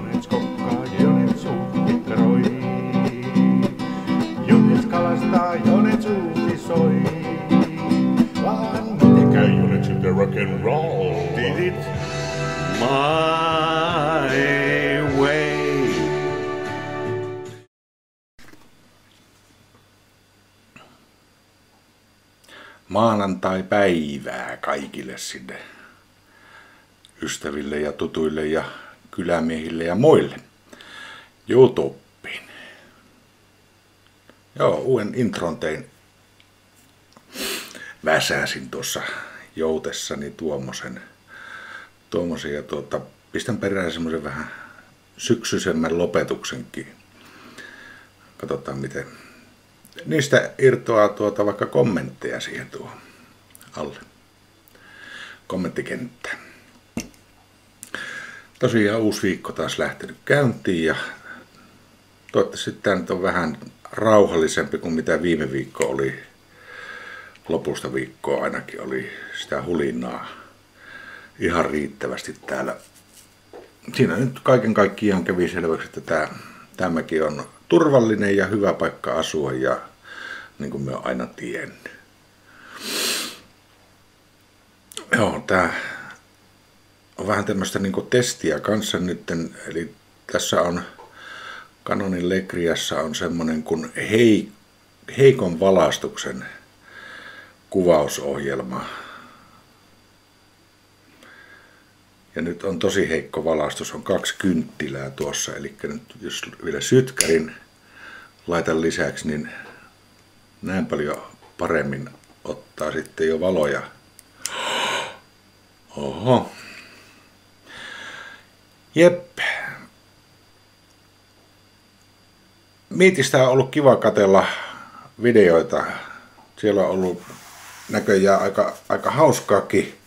Jonets kokkaa, Jonets uutteroi. Jonets kalastaa, Jonets uutisoi. Vaan miten käy Jonetsilta rock and roll? Did it? My way. Maanantai-päivää kaikille sinne ystäville ja tutuille ja kylämiehille ja muille YouTubeen. Joo, uuden intron tein. Väsäsin tuossa joutessani tuommoisen ja pistän perään semmoisen vähän syksyisemmän lopetuksenkin. Katsotaan miten niistä irtoaa vaikka kommentteja siihen tuohon alle. Kommenttikenttään. Tosiaan uusi viikko taas lähtenyt käyntiin ja toivottavasti tämä nyt on vähän rauhallisempi kuin mitä viime viikko oli. Lopusta viikkoa ainakin oli sitä hulinaa ihan riittävästi täällä. Siinä nyt kaiken kaikkiaan kävi selväksi, että tämäkin on turvallinen ja hyvä paikka asua ja niin kuin me on aina tiennyt. Joo, tää on vähän tämmöistä niin kuin testiä kanssa nytten, eli tässä on Canonin Legriassa on semmonen kuin heikon valaistuksen kuvausohjelma. Ja nyt on tosi heikko valaistus, on 2 kynttilää tuossa, eli nyt jos vielä sytkärin laitan lisäksi, niin näin paljon paremmin ottaa sitten jo valoja. Oho. Jep. Miitistä on ollut kiva katsella videoita. Siellä on ollut näköjään aika hauskaakin.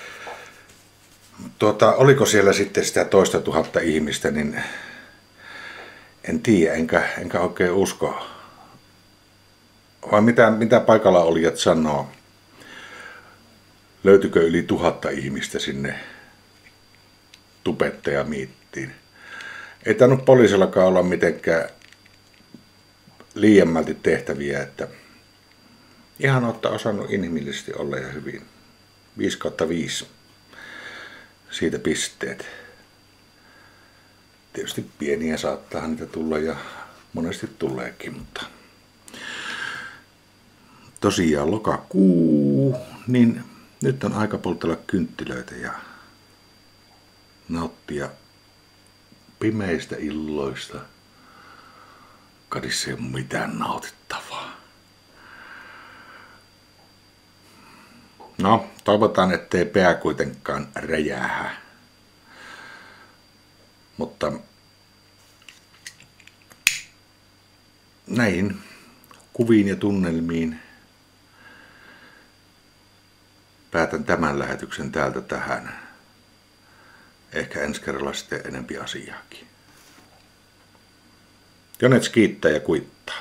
Oliko siellä sitten sitä 2 000 ihmistä, niin en tiedä, enkä oikein usko. Vai mitä paikalla olijat sanoo? Löytyykö yli 1000 ihmistä sinne tubettajamiittiin? Ei tainnut poliisillakaan olla mitenkään liiemmälti tehtäviä, että ihan olette osannut inhimillisesti olla ja hyvin. 5/5. Siitä pisteet. Tietysti pieniä saattaa niitä tulla ja monesti tuleekin, mutta tosiaan lokakuu, niin nyt on aika poltella kynttilöitä ja nauttia pimeistä illoista. Kadissa ei ole mitään nautittavaa. No, toivotaan, ettei pää kuitenkaan räjähä. Mutta näihin kuviin ja tunnelmiin päätän tämän lähetyksen täältä tähän. Ehkä ensi kerralla sitten enempi asiaakin. Jonets kiittää ja kuittaa.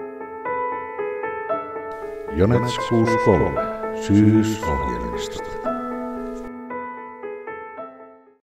Jonets 63 syysohjelmisto.